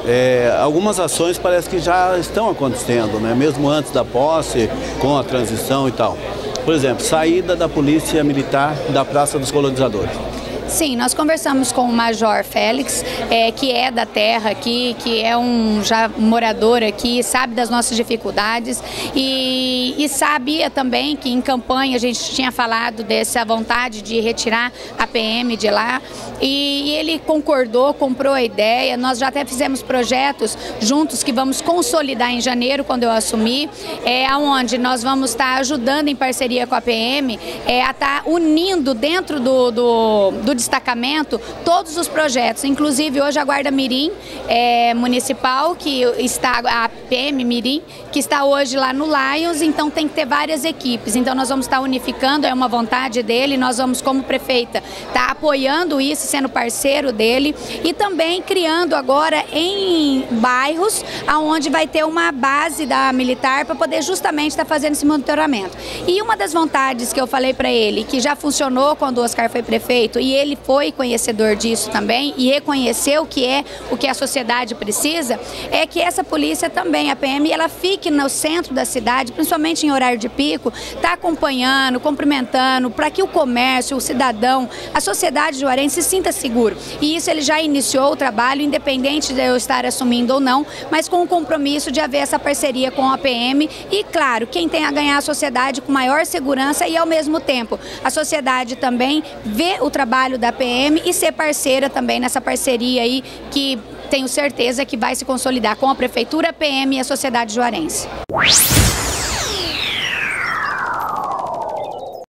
Algumas ações parece que já estão acontecendo, né? Mesmo antes da posse, com a transição e tal. Por exemplo, saída da Polícia Militar da Praça dos Colonizadores. Sim, nós conversamos com o Major Félix, que é da terra aqui, que é já morador aqui, sabe das nossas dificuldades e sabia também que em campanha a gente tinha falado dessa vontade de retirar a PM de lá e ele concordou, comprou a ideia. Nós já até fizemos projetos juntos que vamos consolidar em janeiro, quando eu assumir, onde nós vamos estar ajudando em parceria com a PM, a estar unindo dentro do destacamento todos os projetos, inclusive hoje a Guarda Mirim Municipal, que está a PM Mirim, que está hoje lá no Lions, então tem que ter várias equipes, então nós vamos estar unificando, é uma vontade dele, nós vamos como prefeita estar apoiando isso, sendo parceiro dele e também criando agora em bairros onde vai ter uma base da militar para poder justamente estar fazendo esse monitoramento. E uma das vontades que eu falei para ele, que já funcionou quando o Oscar foi prefeito e ele foi conhecedor disso também e reconheceu o que a sociedade precisa, é que essa polícia também, a PM, ela fique no centro da cidade, principalmente em horário de pico, está acompanhando, cumprimentando, para que o comércio, o cidadão, a sociedade juarense se sinta seguro. E isso ele já iniciou o trabalho, independente de eu estar assumindo ou não, mas com o compromisso de haver essa parceria com a PM e, claro, quem tem a ganhar a sociedade com maior segurança e, ao mesmo tempo, a sociedade também vê o trabalho da PM e ser parceira também nessa parceria aí que tenho certeza que vai se consolidar com a Prefeitura, a PM e a sociedade juarense.